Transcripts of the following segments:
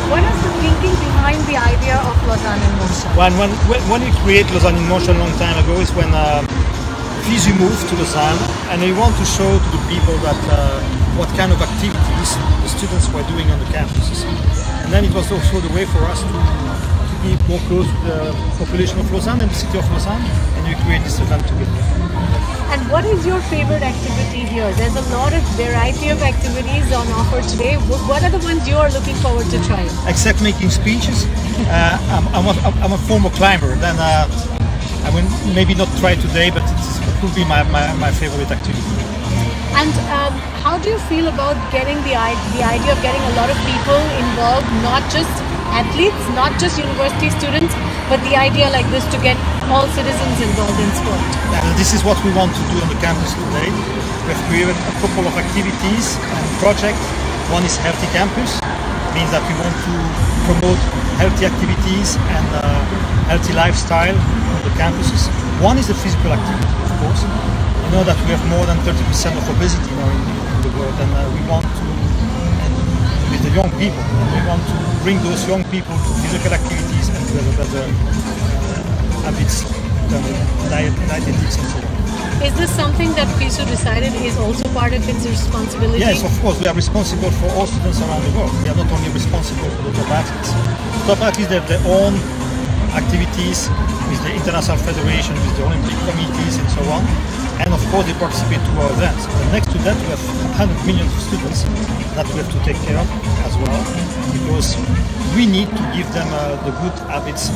What is the thinking behind the idea of Lausanne in Motion? When we create Lausanne in Motion a long time ago is when FISU moved to Lausanne, and we want to show to the people that what kind of activities the students were doing on the campuses. And then it was also the way for us to be more close to the population of Lausanne and the city of Lausanne, and we create this event together. And what is your favorite activity here? There's a lot of variety of activities on offer today. What are the ones you are looking forward to trying? Except making speeches. I'm a former climber. Then I will maybe not try today, but it will be my favorite activity. And how do you feel about getting the idea of getting a lot of people involved, not just athletes, not just university students, but the idea like this to get all citizens involved in sport? This is what we want to do on the campus today. We have created a couple of activities and projects. One is Healthy Campus. It means that we want to promote healthy activities and healthy lifestyle on the campuses. One is the physical activity, of course. You know that we have more than 30% of obesity now in the world, and we want to, with the young people, we want to bring those young people to physical activities and to have better habits, dietetics and so on. Is this something that FISU decided is also part of its responsibility? Yes, of course. We are responsible for all students around the world. We are not only responsible for the top athletes. The top athletes have their own activities with the International Federation, with the Olympic committees and so on. And of course they participate to our events. And next to that we have 100 million students that we have to take care of as well, because we need to give them the good habits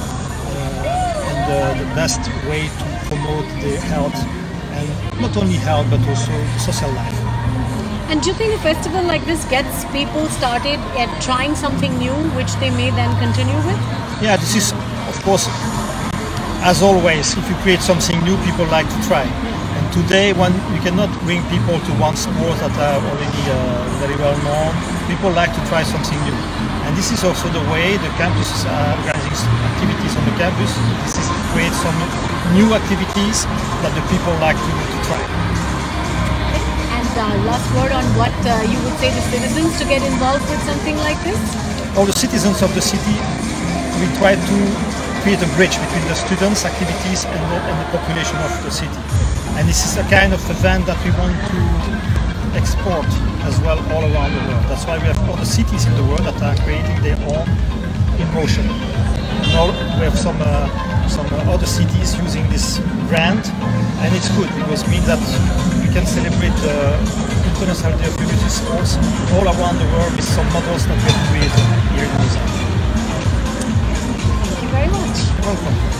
and the best way to promote their health, and not only health but also social life. And do you think a festival like this gets people started at trying something new which they may then continue with? Yeah, this is of course, as always, if you create something new, people like to try. And today, when we cannot bring people to one sport that are already very well known, people like to try something new. And this is also the way the campus is organizing activities on the campus. This is to create some new activities that the people like to try. And last word on what you would say to citizens to get involved with something like this? All the citizens of the city, we try to create a bridge between the students' activities and the population of the city. And this is a kind of event that we want to export as well all around the world. That's why we have all the cities in the world that are creating their own emotion. Now we have some other cities using this brand, and it's good because it means that we can celebrate the International Day of University Sports all around the world with some models that we have created here in Lausanne. Thank you very much. Welcome.